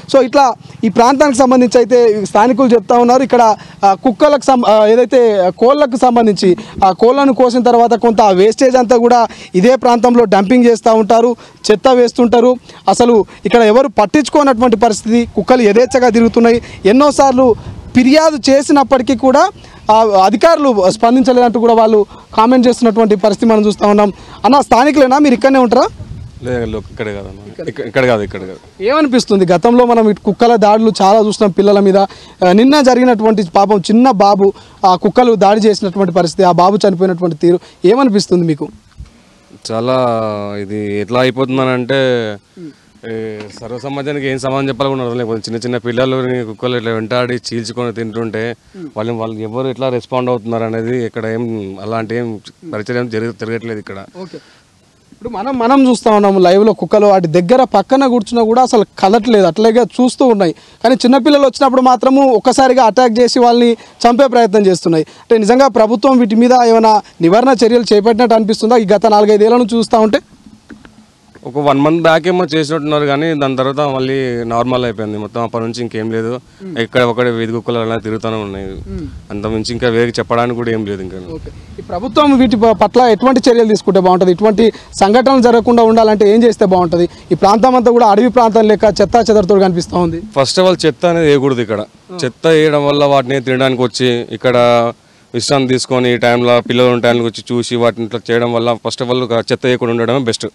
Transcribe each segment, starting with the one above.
So ఇట్లా ఈ ప్రాంతానికి సంబంధించి అయితే స్థానికులు చెప్తా ఉన్నారు. ఇక్కడ కుక్కలకు ఏదైతే కోళ్ళకు సంబంధించి ఆ కోళ్ళను కోసిన తర్వాత కొంత వేస్టేజ్ అంతా కూడా ఇదే ప్రాంతంలో డంపింగ్ చేస్తూ ఉంటారు, చెత్త వేస్తుంటారు. అసలు ఇక్కడ ఎవరు పట్టించుకోనటువంటి పరిస్థితి, కుక్కలు యథేచ్ఛగా తిరుగుతున్నాయి. ఎన్నోసార్లు ఫిర్యాదు చేసినప్పటికీ కూడా అధికారులు స్పందించలేదంటూ కూడా వాళ్ళు కామెంట్ చేస్తున్నటువంటి పరిస్థితి మనం చూస్తూ ఉన్నాం. అన్న, స్థానికులేనా, మీరు ఇక్కడనే ఉంటారా? ఇక్కడ కాదు. ఏమనిపిస్తుంది? గతంలో మనం కుక్కల దాడులు చాలా చూస్తున్నాం పిల్లల మీద. నిన్న జరిగినటువంటి పాపం చిన్న బాబు ఆ కుక్కలు దాడి చేసినటువంటి పరిస్థితి, ఆ బాబు చనిపోయినటువంటి తీరు ఏమనిపిస్తుంది మీకు? చాలా ఇది ఎట్లా అయిపోతుందనంటే సర్వసమాజానికి ఏం సమాధానం చెప్పాలనుకున్నారు. లేకపోతే చిన్న చిన్న పిల్లలు కుక్కలు ఇట్లా వెంటాడి చీల్చుకొని తింటుంటే వాళ్ళు ఎవరు ఎట్లా రెస్పాండ్ అవుతున్నారు అనేది ఇక్కడ ఏం అలాంటి ఏం పరిచయం జరగట్లేదు ఇక్కడ. ఇప్పుడు మనం చూస్తూ ఉన్నాము లైవ్లో కుక్కలు వాటి దగ్గర పక్కన కూర్చున్నా కూడా అసలు కదట్లేదు, అట్లాగే చూస్తూ ఉన్నాయి. కానీ చిన్నపిల్లలు వచ్చినప్పుడు మాత్రము ఒక్కసారిగా అటాక్ చేసి వాళ్ళని చంపే ప్రయత్నం చేస్తున్నాయి. అంటే నిజంగా ప్రభుత్వం వీటి మీద ఏమైనా నివారణ చర్యలు చేపట్టినట్టు అనిపిస్తుందా ఈ గత 4-5 ఏళ్ళ నుంచి చూస్తూ ఉంటే? ఒక 1 month బ్యాక్ ఏమో చేసినట్టున్నారు, కానీ దాని తర్వాత మళ్ళీ నార్మల్ అయిపోయింది మొత్తం. అప్పటి నుంచి ఇంకేం లేదు. ఎక్కడ ఒకటి వీధి కుక్కలు అలా తిరుగుతూనే ఉన్నాయి. అంత మించి ఇంకా వేరే చెప్పడానికి కూడా ఏం లేదు. ఇంకా ఈ ప్రభుత్వం వీటి పట్ల ఎటువంటి చర్యలు తీసుకుంటే బాగుంటుంది? ఇటువంటి సంఘటనలు జరగకుండా ఉండాలంటే ఏం చేస్తే బాగుంటుంది? ఈ ప్రాంతం అంతా కూడా అడవి ప్రాంతం లెక్క చెత్త చెదరతో కనిపిస్తూ ఉంది. ఫస్ట్ ఆఫ్ ఆల్ చెత్త అనేది వేయకూడదు ఇక్కడ. చెత్త వేయడం వల్ల వాటిని తినడానికి వచ్చి ఇక్కడ విశ్రాంతి తీసుకొని ఈ టైంలో పిల్లలు ఉన్న టైంలో వచ్చి చూసి వాటిని ఇట్లా చేయడం వల్ల ఫస్ట్ ఆఫ్ ఆల్ చెత్త వేయకుండా ఉండడమే బెస్ట్.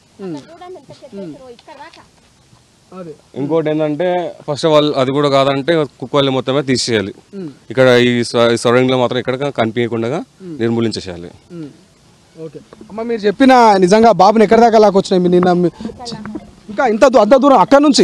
ఇంకోటి ఏంటంటే ఫస్ట్ ఆఫ్ ఆల్ అది కూడా కాదంటే కుక్కల్ని మొత్తమే తీసేయాలి. ఇక్కడ ఈ సరౌండింగ్ లో మాత్రం ఇక్కడ కనిపించకుండా నిర్మూలించేసేయాలి. అమ్మ, మీరు చెప్పిన నిజంగా బాబుని ఎక్కడి దాకా లాక్కొచ్చినాయి నిన్న? ఇంకా ఇంత అంత దూరం అక్కడ నుంచి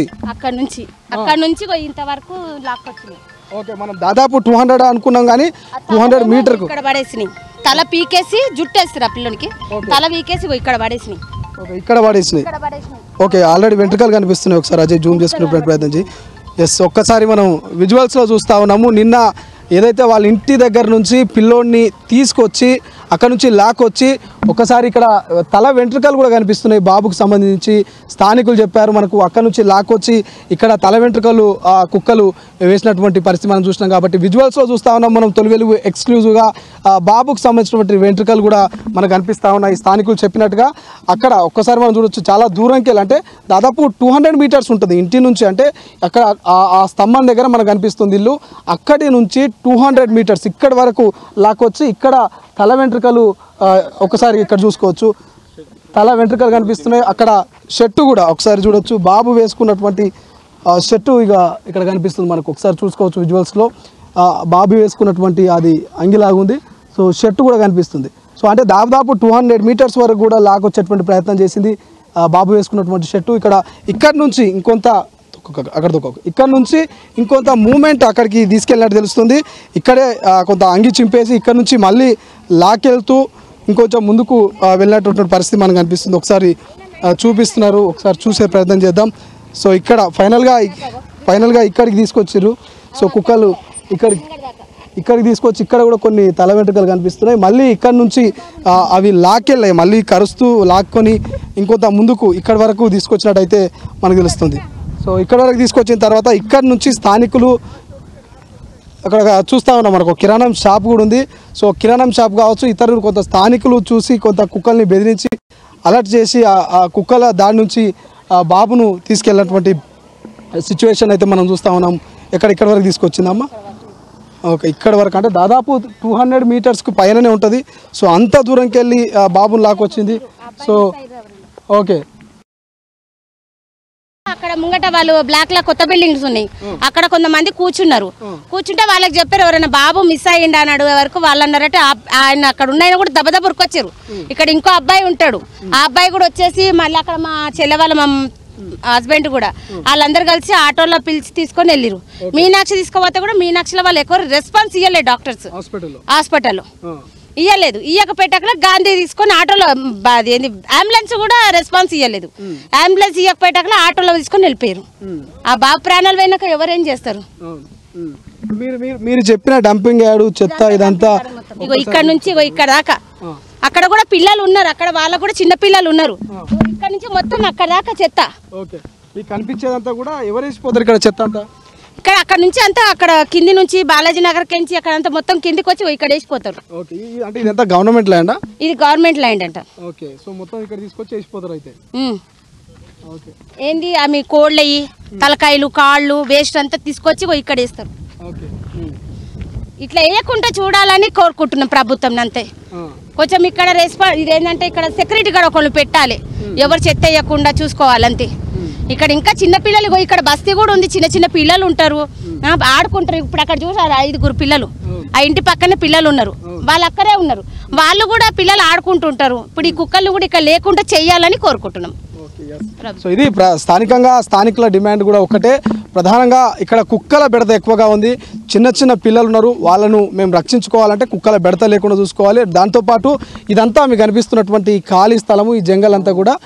ఇంతవరకు లాక్కొచ్చినాయి. ఓకే, మనం దాదాపు 200 అనుకున్నాం, కానీ 200 మీటర్కు ఇక్కడ పడేసినాయి. తల పీకేసి జుట్టేస్తారు ఆ పిల్లనికి, తల పీకేసి ఇక్కడ పడేసినాయి. ఇక్కడ పడేసినాయి. ఓకే, ఆల్రెడీ వెంట్రుకలు కనిపిస్తున్నాయి. ఒకసారి అజయ్ జూమ్ చేసుకునే ప్రయత్నం చేయి. ఎస్, ఒక్కసారి మనం విజువల్స్లో చూస్తూ ఉన్నాము. నిన్న ఏదైతే వాళ్ళ ఇంటి దగ్గర నుంచి పిల్లోడిని తీసుకొచ్చి అక్కడ నుంచి లాక్కొచ్చి ఒకసారి ఇక్కడ తల వెంట్రుకలు కూడా కనిపిస్తున్నాయి బాబుకు సంబంధించి. స్థానికులు చెప్పారు మనకు అక్కడ నుంచి లాక్కొచ్చి ఇక్కడ తల వెంట్రుకలు కుక్కలు వేసినటువంటి పరిస్థితి మనం చూసినాం. కాబట్టి విజువల్స్లో చూస్తూ ఉన్నాం మనం. తొలి వెలుగు ఎక్స్క్లూజివ్గా బాబుకు సంబంధించినటువంటి వెంట్రుకలు కూడా మనకు కనిపిస్తూ ఉన్నాయి. స్థానికులు చెప్పినట్టుగా అక్కడ ఒక్కసారి మనం చూడొచ్చు, చాలా దూరంకి వెళ్ళి అంటే దాదాపు 200 మీటర్స్ ఉంటుంది ఇంటి నుంచి. అంటే అక్కడ ఆ స్తంభం దగ్గర మనకు కనిపిస్తుంది ఇల్లు. అక్కడి నుంచి 200 మీటర్స్ ఇక్కడి వరకు లాక్కొచ్చి ఇక్కడ తల వెంట్రుకలు ఒకసారి ఇక్కడ చూసుకోవచ్చు, తల వెంట్రుకలు కనిపిస్తున్నాయి. అక్కడ షర్టు కూడా ఒకసారి చూడొచ్చు, బాబు వేసుకున్నటువంటి షర్టు ఇక్కడ కనిపిస్తుంది మనకు. ఒకసారి చూసుకోవచ్చు విజువల్స్లో బాబు వేసుకున్నటువంటి అది అంగిలాగుంది. సో షర్టు కూడా కనిపిస్తుంది. సో అంటే దాదాపు 200 మీటర్స్ వరకు కూడా లాక్కొచ్చేటువంటి ప్రయత్నం చేసింది బాబు వేసుకున్నటువంటి షర్టు. ఇక్కడ నుంచి ఇంకొంత ఇక్కడ నుంచి ఇంకొంత మూమెంట్ అక్కడికి తీసుకెళ్ళినట్టు తెలుస్తుంది. ఇక్కడే కొంత అంగి చింపేసి ఇక్కడ నుంచి మళ్ళీ లాకెళ్తూ ఇంకొంచెం ముందుకు వెళ్ళినటువంటి పరిస్థితి మనకు కనిపిస్తుంది. ఒకసారి చూపిస్తున్నారు, ఒకసారి చూసే ప్రయత్నం చేద్దాం. సో ఇక్కడ ఫైనల్గా ఇక్కడికి తీసుకొచ్చారు. సో కుక్కలు ఇక్కడికి తీసుకొచ్చి ఇక్కడ కూడా కొన్ని తల వెంట్రుకలు కనిపిస్తున్నాయి. మళ్ళీ ఇక్కడ నుంచి అవి లాక్కెళ్ళాయి, మళ్ళీ కరుస్తూ లాక్కొని ఇంకొంత ముందుకు ఇక్కడ వరకు తీసుకొచ్చినట్టయితే మనకు తెలుస్తుంది. సో ఇక్కడ వరకు తీసుకొచ్చిన తర్వాత ఇక్కడ నుంచి స్థానికులు అక్కడ చూస్తూ ఉన్నాం మనకు కిరాణం షాప్ కూడా ఉంది. సో కిరాణం షాప్ కావచ్చు, ఇతరులు కొంత స్థానికులు చూసి కొంత కుక్కల్ని బెదిరించి అలర్ట్ చేసి ఆ కుక్కల దాడి నుంచి బాబును తీసుకెళ్ళినటువంటి సిచ్యువేషన్ అయితే మనం చూస్తూ ఉన్నాం. ఇక్కడ వరకు తీసుకొచ్చిందమ్మా. ఓకే, ఇక్కడ వరకు అంటే దాదాపు 200 మీటర్స్కి పైననే ఉంటుంది. సో అంత దూరంకి వెళ్ళి బాబును లాక్కొచ్చింది. సో ఓకే, అక్కడ ముంగట వాళ్ళు బ్లాక్ లా కొత్త బిల్డింగ్స్ ఉన్నాయి, అక్కడ కొంతమంది కూర్చుంటే వాళ్ళకి చెప్పారు ఎవరైనా బాబు మిస్ అయ్యిండు అన్నాడు వరకు వాళ్ళు అన్నారంటే ఆయన అక్కడ ఉన్న కూడా దెబ్బ ఉరికొచ్చారు. ఇక్కడ ఇంకో అబ్బాయి ఉంటాడు, ఆ అబ్బాయి కూడా వచ్చేసి మళ్ళీ అక్కడ మా చెల్లె వాళ్ళ మా హస్బెండ్ కూడా వాళ్ళందరూ కలిసి ఆటోలో పిలిచి తీసుకొని వెళ్ళిరు. మీనాక్షి తీసుకోపోతే కూడా మీనాక్షిలో వాళ్ళు ఎక్కువ రెస్పాన్స్ ఇవ్వలేదు డాక్టర్స్ హాస్పిటల్లో ఇయ్యలేదు. ఇయ్యకపోయేటక్కడ గాంధీ తీసుకొని ఆటోలో అంబులెన్స్ కూడా రెస్పాన్స్ ఇవ్వలేదు. అంబులెన్స్ ఇవ్వకపోయేటక్కడ ఆటోలో తీసుకొని వెళ్ళిపోయారు. ఆ బాబు ప్రాణాలు పోయినాక ఎవరేం చేస్తారు? మీరు చెప్పిన డంపింగ్ యార్డు చెత్త ఇదంతా ఇక్కడ నుంచి ఇక్కడ దాకా అక్కడ కూడా పిల్లలు ఉన్నారు, అక్కడ వాళ్ళకు కూడా చిన్న పిల్లలు ఉన్నారు. ఇక్కడ నుంచి మొత్తం అక్కడ దాకా చెత్త. మీకు కనిపించేదంతా కూడా ఎవరు వేసిపోతారు ఇక్కడ చెత్త అంతా? అక్కడ నుంచి అంతా అక్కడ కింది నుంచి బాలాజీ నగర్ కించి అక్కడ అంతా మొత్తం కిందికి వచ్చి ఇక్కడ వేసిపోతారు. ఓకే, అంటే ఇదంతా గవర్నమెంట్ ల్యాండా? ఇది గవర్నమెంట్ ల్యాండ్ అంట. ఓకే, సో మొత్తం ఇక్కడ తీసుకొచ్చి వేసిపోతారు అయితే. ఓకే, ఏంది ఆమె కోళ్ళయి తలకాయలు కాళ్ళు వేస్ట్ అంతా తీసుకొచ్చి ఇక్కడ వేస్తారు. ఓకే, ఇట్లా వేయకుండా చూడాలని కోరుకుంటున్నాం ప్రభుత్వం. అంతే కొంచెం ఇక్కడ ఇదేంటంటే ఇక్కడ సెక్యూరిటీ కూడా ఒకళ్ళు పెట్టాలి, ఎవరు చెత్త వేయకుండా చూసుకోవాలి అంతే. ఇక్కడ ఇంకా చిన్న పిల్లలు ఇక్కడ బస్తీ కూడా ఉంది, చిన్న చిన్న పిల్లలు ఉంటారు, ఆడుకుంటారు. ఇప్పుడు అక్కడ చూసారు 5 పిల్లలు, ఆ ఇంటి పక్కనే పిల్లలు ఉన్నారు, వాళ్ళు అక్కడే ఉన్నారు, వాళ్ళు కూడా పిల్లలు ఆడుకుంటుంటారు. ఇప్పుడు ఈ కుక్కలు కూడా ఇక్కడ లేకుండా చెయ్యాలని కోరుకుంటున్నాం. సో ఇది స్థానికుల డిమాండ్ కూడా ఒకటే. ప్రధానంగా ఇక్కడ కుక్కల బెడత ఎక్కువగా ఉంది, చిన్న చిన్న పిల్లలు ఉన్నారు, వాళ్ళను మేము రక్షించుకోవాలంటే కుక్కల బెడత లేకుండా చూసుకోవాలి. దాంతోపాటు ఇదంతా మీకు కనిపిస్తున్నటువంటి ఖాళీ స్థలము, ఈ జంగల్ అంతా కూడా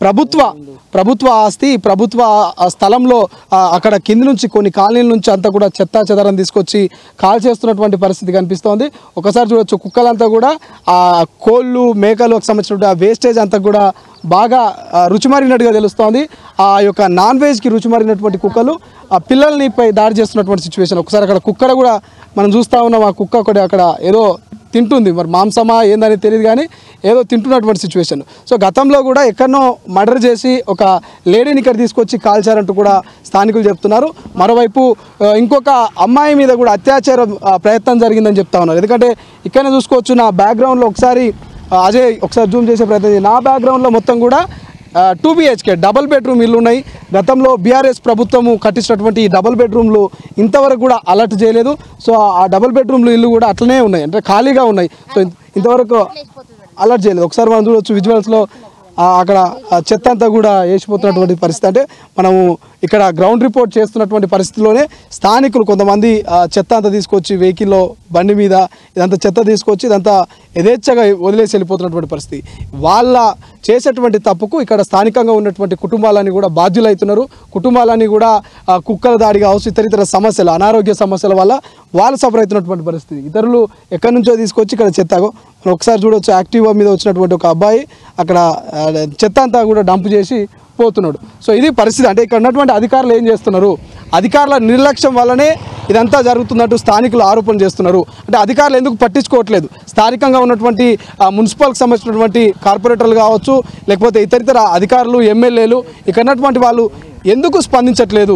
ప్రభుత్వ ఆస్తి. ప్రభుత్వ స్థలంలో అక్కడ కింది నుంచి కొన్ని కాలనీల నుంచి అంతా కూడా చెత్తా చెదారం తీసుకొచ్చి కాల్ చేస్తున్నటువంటి పరిస్థితి కనిపిస్తోంది. ఒకసారి చూడొచ్చు, కుక్కలంతా కూడా ఆ కోళ్ళు మేకలకు సంబంధించినటువంటి ఆ వేస్టేజ్ అంతా కూడా బాగా రుచిమారినట్టుగా తెలుస్తోంది. ఆ యొక్క నాన్ వెజ్కి రుచిమారినటువంటి కుక్కలు ఆ పిల్లల్ని పై దాడి చేస్తున్నటువంటి సిచ్యువేషన్. ఒకసారి అక్కడ కుక్కర కూడా మనం చూస్తూ ఉన్నాం, ఆ కుక్క కూడా అక్కడ ఏదో తింటుంది, మరి మాంసమా ఏందని తెలియదు కానీ ఏదో తింటున్నటువంటి సిచ్యువేషన్. సో గతంలో కూడా ఎక్కడనో మర్డర్ చేసి ఒక లేడీని ఇక్కడ తీసుకొచ్చి కాల్చారంటూ కూడా స్థానికులు చెప్తున్నారు. మరోవైపు ఇంకొక అమ్మాయి మీద కూడా అత్యాచార ప్రయత్నం జరిగిందని చెప్తా ఉన్నారు. ఎందుకంటే ఇక్కడనే చూసుకోవచ్చు, నా బ్యాక్గ్రౌండ్లో ఒకసారి అజయ్ ఒకసారి జూమ్ చేసే ప్రయత్నం, నా బ్యాక్గ్రౌండ్లో మొత్తం కూడా 2 BHK డబుల్ బెడ్రూమ్ ఇల్లు ఉన్నాయి. గతంలో బీఆర్ఎస్ ప్రభుత్వము కట్టించినటువంటి ఈ డబుల్ బెడ్రూమ్లు ఇంతవరకు కూడా అలర్ట్ చేయలేదు. సో ఆ డబుల్ బెడ్రూమ్లు ఇల్లు కూడా అట్లనే ఉన్నాయి, అంటే ఖాళీగా ఉన్నాయి. సో ఇంతవరకు అలర్ట్ చేయలేదు. ఒకసారి మనం చూడవచ్చు విజువల్స్లో అక్కడ చెత్త అంతా కూడా వేసిపోతున్నటువంటి పరిస్థితి. అంటే మనము ఇక్కడ గ్రౌండ్ రిపోర్ట్ చేస్తున్నటువంటి పరిస్థితిలోనే స్థానికులు కొంతమంది చెత్త అంతా తీసుకొచ్చి వెహికల్లో బండి మీద ఇదంతా చెత్త తీసుకొచ్చి ఇదంతా యథేచ్ఛగా వదిలేసి వెళ్ళిపోతున్నటువంటి పరిస్థితి. వాళ్ళ చేసేటువంటి తప్పుకు ఇక్కడ స్థానికంగా ఉన్నటువంటి కుటుంబాలన్నీ కూడా బాధ్యులవుతున్నారు. కుటుంబాలన్నీ కూడా కుక్కల దాడి కావచ్చు, ఇతర సమస్యలు, అనారోగ్య సమస్యల వల్ల వాళ్ళు సఫర్ అవుతున్నటువంటి పరిస్థితి. ఇతరులు ఎక్కడి నుంచో తీసుకొచ్చి ఇక్కడ చెత్తగో మనం ఒకసారి చూడవచ్చు, యాక్టివా మీద వచ్చినటువంటి ఒక అబ్బాయి అక్కడ చెత్త అంతా కూడా డంప్ చేసి పోతున్నాడు. సో ఇది పరిస్థితి. అంటే ఇక్కడ ఉన్నటువంటి అధికారులు ఏం చేస్తున్నారు, అధికారుల నిర్లక్ష్యం వల్లనే ఇదంతా జరుగుతున్నట్టు స్థానికులు ఆరోపణ చేస్తున్నారు. అంటే అధికారులు ఎందుకు పట్టించుకోవట్లేదు, స్థానికంగా ఉన్నటువంటి మున్సిపల్కి సంబంధించినటువంటి కార్పొరేటర్లు కావచ్చు, లేకపోతే ఇతర అధికారులు, ఎమ్మెల్యేలు, ఇక్కడ ఉన్నటువంటి వాళ్ళు ఎందుకు స్పందించట్లేదు?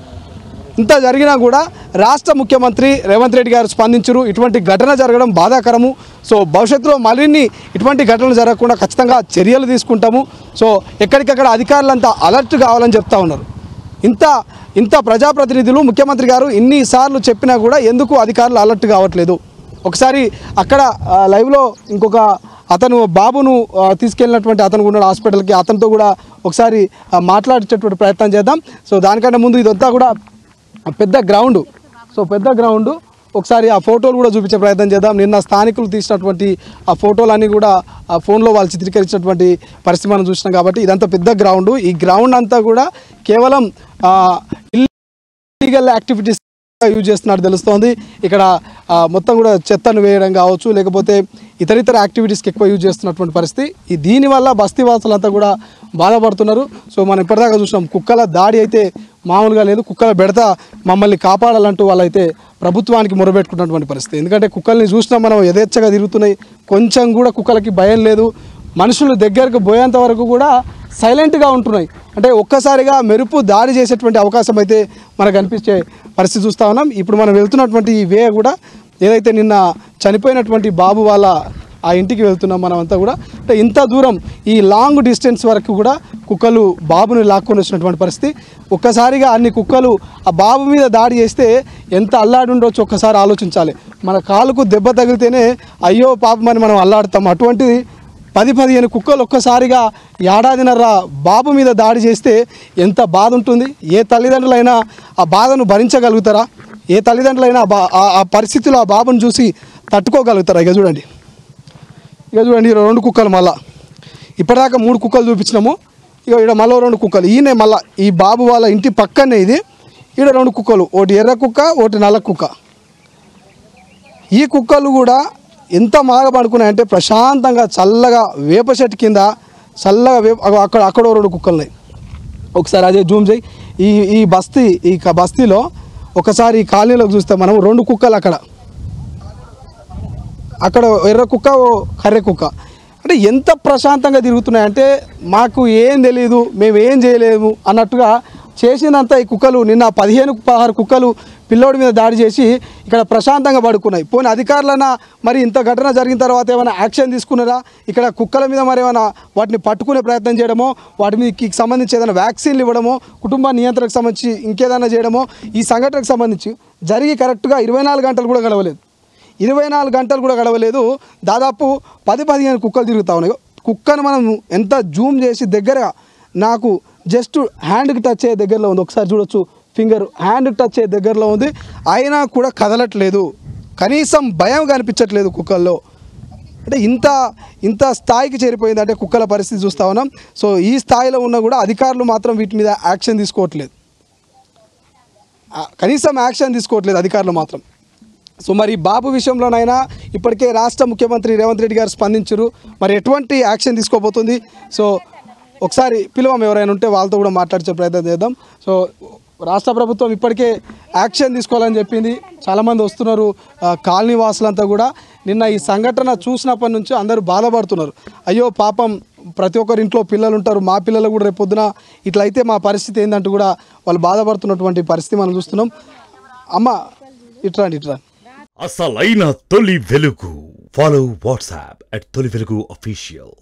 ఇంత జరిగినా కూడా రాష్ట్ర ముఖ్యమంత్రి రేవంత్ రెడ్డి గారు స్పందించరు. ఇటువంటి ఘటన జరగడం బాధాకరము. సో భవిష్యత్తులో మరిన్ని ఇటువంటి ఘటనలు జరగకుండా ఖచ్చితంగా చర్యలు తీసుకుంటాము. సో ఎక్కడికక్కడ అధికారులంతా అలర్ట్ కావాలని చెప్తా ఉన్నారు. ఇంత ప్రజాప్రతినిధులు, ముఖ్యమంత్రి గారు ఇన్నిసార్లు చెప్పినా కూడా ఎందుకు అధికారులు అలర్ట్ కావట్లేదు? ఒకసారి అక్కడ లైవ్లో ఇంకొక అతను బాబును తీసుకెళ్ళినటువంటి అతను ఉన్నాడు హాస్పిటల్కి, అతనితో కూడా ఒకసారి మాట్లాడేటటువంటి ప్రయత్నం చేద్దాం. సో దానికంటే ముందు ఇదంతా కూడా పెద్ద గ్రౌండ్. సో పెద్ద గ్రౌండ్, ఒకసారి ఆ ఫోటోలు కూడా చూపించే ప్రయత్నం చేద్దాం. నిన్న స్థానికులు తీసినటువంటి ఆ ఫోటోలన్నీ కూడా ఆ ఫోన్లో వాళ్ళు చిత్రీకరించినటువంటి పరిస్థితి మనం చూసినాం. కాబట్టి ఇదంతా పెద్ద గ్రౌండ్. ఈ గ్రౌండ్ అంతా కూడా కేవలం ఇల్లీగల్ యాక్టివిటీస్ యూజ్ చేస్తున్నట్టు తెలుస్తోంది. ఇక్కడ మొత్తం కూడా చెత్తను వేయడం కావచ్చు, లేకపోతే ఇతర యాక్టివిటీస్కి ఎక్కువ యూజ్ చేస్తున్నటువంటి పరిస్థితి. దీనివల్ల బస్తీవాసులంతా కూడా బాధపడుతున్నారు. సో మనం ఇప్పటిదాకా చూసినాం, కుక్కల దాడి అయితే మామూలుగా లేదు. కుక్కల బెడత మమ్మల్ని కాపాడాలంటూ వాళ్ళైతే ప్రభుత్వానికి మొరబెట్టుకున్నటువంటి పరిస్థితి. ఎందుకంటే కుక్కల్ని చూసినా మనం యథేచ్ఛగా తిరుగుతున్నాయి, కొంచెం కూడా కుక్కలకి భయం లేదు. మనుషులు దగ్గరకు పోయేంత వరకు కూడా సైలెంట్గా ఉంటున్నాయి. అంటే ఒక్కసారిగా మెరుపు దాడి చేసేటువంటి అవకాశం అయితే మనకు అనిపించే పరిస్థితి చూస్తూ ఉన్నాం. ఇప్పుడు మనం వెళ్తున్నటువంటి ఈ వే కూడా ఏదైతే నిన్న చనిపోయినటువంటి బాబు వాళ్ళ ఆ ఇంటికి వెళ్తున్నాం మనమంతా కూడా. అంటే ఇంత దూరం ఈ లాంగ్ డిస్టెన్స్ వరకు కూడా కుక్కలు బాబుని లాక్కొని వచ్చినటువంటి పరిస్థితి. ఒక్కసారిగా అన్ని కుక్కలు ఆ బాబు మీద దాడి చేస్తే ఎంత అల్లాడి ఉండొచ్చు ఒక్కసారి ఆలోచించాలి. మన కాలుకు దెబ్బ తగిలితేనే అయ్యో పాపమని మనం అల్లాడుతాం. అటువంటిది 10-15 కుక్కలు ఒక్కసారిగా ఏడాదిన్నర బాబు మీద దాడి చేస్తే ఎంత బాధ ఉంటుంది? ఏ తల్లిదండ్రులైనా ఆ బాధను భరించగలుగుతారా? ఏ తల్లిదండ్రులైనా ఆ పరిస్థితిలో ఆ బాబును చూసి తట్టుకోగలుగుతారా? ఇక చూడండి 2 కుక్కలు, మళ్ళా ఇప్పటిదాకా 3 కుక్కలు చూపించినాము. ఇక్కడ మళ్ళీ 2 కుక్కలు. ఈయనే మళ్ళీ ఈ బాబు వాళ్ళ ఇంటి పక్కనే ఇది. ఇక్కడ 2 కుక్కలు, ఒకటి ఎర్ర కుక్క, ఒకటి నల్ల కుక్క. ఈ కుక్కలు కూడా ఎంత బాగా పడుకున్నాయంటే ప్రశాంతంగా చల్లగా వేప చెట్టు కింద చల్లగా అక్కడ 2 కుక్కలు ఉన్నాయి. ఒకసారి అదే జూమ్ చేయి. ఈ బస్తీలో ఒకసారి ఈ కాలనీలోకి చూస్తే మనం 2 కుక్కలు అక్కడ ఎర్ర కుక్క కర్రె కుక్క అంటే ఎంత ప్రశాంతంగా తిరుగుతున్నాయంటే మాకు ఏం తెలియదు, మేము ఏం చేయలేము అన్నట్టుగా చేసినంత ఈ కుక్కలు నిన్న 15-16 కుక్కలు పిల్లోడి మీద దాడి చేసి ఇక్కడ ప్రశాంతంగా పడుకున్నాయి. పోనీ అధికారులైనా మరి ఇంత ఘటన జరిగిన తర్వాత ఏమైనా యాక్షన్ తీసుకున్నారా? ఇక్కడ కుక్కల మీద మరి ఏమైనా వాటిని పట్టుకునే ప్రయత్నం చేయడమో, వాటి మీదకి సంబంధించి ఏదైనా వ్యాక్సిన్లు ఇవ్వడమో, కుటుంబ నియంత్రణకు సంబంధించి ఇంకేదైనా చేయడమో ఈ సంఘటనకు సంబంధించి జరిగి కరెక్ట్గా 24 గంటలు కూడా గడవలేదు. 24 గంటలు కూడా గడవలేదు. దాదాపు 10-15 కుక్కలు తిరుగుతా ఉన్నాయి. కుక్కను మనం ఎంత జూమ్ చేసి దగ్గర నాకు జస్ట్ హ్యాండ్కి టచ్ అయ్యే దగ్గరలో ఉంది. ఒకసారి చూడొచ్చు, ఫింగర్ హ్యాండ్కి టచ్ అయ్యే దగ్గరలో ఉంది. అయినా కూడా కదలట్లేదు, కనీసం భయం కనిపించట్లేదు కుక్కల్లో. అంటే ఇంత స్థాయికి చేరిపోయింది అంటే కుక్కల పరిస్థితి చూస్తూ ఉన్నాం. సో ఈ స్థాయిలో ఉన్నా కూడా అధికారులు మాత్రం వీటి మీద యాక్షన్ తీసుకోవట్లేదు, కనీసం యాక్షన్ తీసుకోవట్లేదు అధికారులు మాత్రం. సో మరి బాబు విషయంలోనైనా ఇప్పటికే రాష్ట్ర ముఖ్యమంత్రి రేవంత్ రెడ్డి గారు స్పందించారు. మరి ఎటువంటి యాక్షన్ తీసుకోబోతుంది? సో ఒకసారి పిలువం, ఎవరైనా ఉంటే వాళ్ళతో కూడా మాట్లాడించే ప్రయత్నం చేద్దాం. సో రాష్ట్ర ప్రభుత్వం ఇప్పటికే యాక్షన్ తీసుకోవాలని చెప్పింది. చాలామంది వస్తున్నారు, కాలనీ వాసులంతా కూడా. నిన్న ఈ సంఘటన చూసినప్పటి నుంచి అందరూ బాధపడుతున్నారు. అయ్యో పాపం, ప్రతి ఒక్కరి ఇంట్లో పిల్లలు ఉంటారు, మా పిల్లలు కూడా రేపు పొద్దున ఇట్లయితే మా పరిస్థితి ఏంటంటూ కూడా వాళ్ళు బాధపడుతున్నటువంటి పరిస్థితి మనం చూస్తున్నాం. అమ్మ ఇట్రాండి. అసలైన తొలి వెలుగు. ఫాలో వాట్సాప్ @తొలి వెలుగు official.